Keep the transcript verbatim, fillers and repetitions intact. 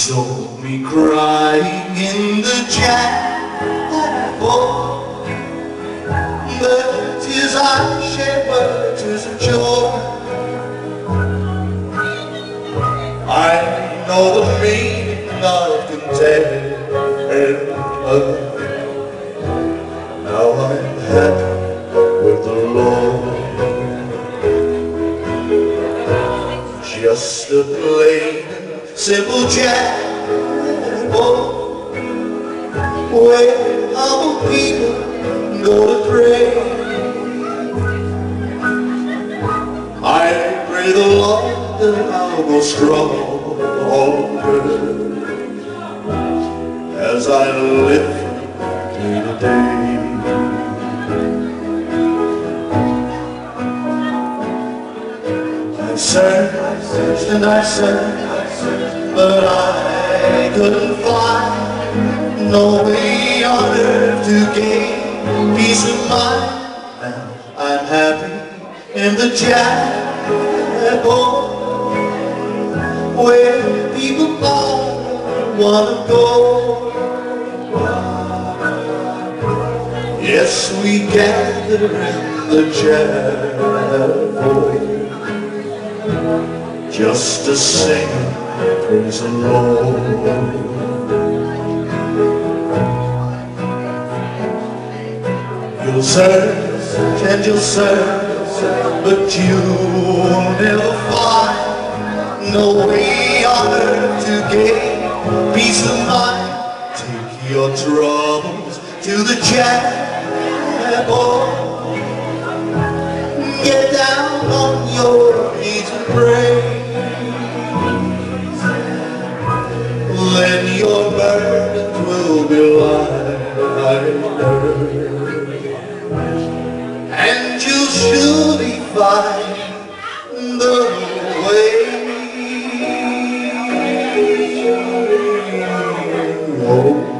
saw me crying in the chapel. The tears I shed were tears of joy. I know the meaning of contentment. Now I'm happy with the Lord. Just a plain and simple chapel where humble people go to pray. I pray the Lord that I'll go stronger as I live through the day. I searched and I searched, but I couldn't find no way on earth to gain peace of mind. Now I'm happy in the chapel where people all wanna go. Yes, we gather in the chapel just to sing and praise the Lord. You'll search and you'll search, but you'll never find no way on earth to gain peace of mind. Take your troubles to the chapel. Get down on your knees and pray. Then your burdens will be lighter, and you'll surely find the way. Oh.